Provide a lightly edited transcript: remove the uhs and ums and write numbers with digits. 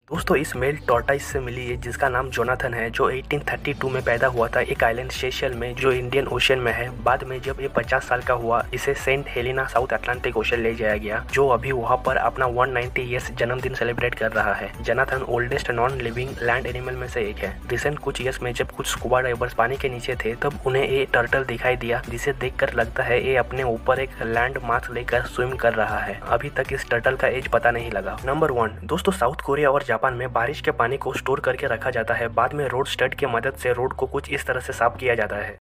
दोस्तों इस mail tortoise से मिली है जिसका नाम जोनाथन है, जो 1832 में पैदा हुआ था एक आइलैंड सेशल में जो इंडियन ओशन में है। बाद में जब ये 50 साल का हुआ इसे Saint Helena South Atlantic Ocean ले जाया गया, जो अभी वहाँ पर अपना 190 ईयर्स जन्मदिन सेलिब्रेट कर रहा है। Jonathan oldest non living land animal में से एक है। रिसेंट कुछ ईयर्स में जब कुछ स्कूबा डाइवर्स पानी के नीचे थे तब उन्हें ये टर्टल दिखाई दिया, जिसे देखकर लगता है ये अपने ऊपर एक लैंड मास्क लेकर स्विम कर रहा है। अभी तक इस टर्टल का एज पता नहीं लगा। नंबर 1 दोस्तों, साउथ कोरिया और जापान में बारिश के पानी को स्टोर करके रखा जाता है। बाद में रोड स्टड की मदद से रोड को कुछ इस तरह से साफ किया जाता है।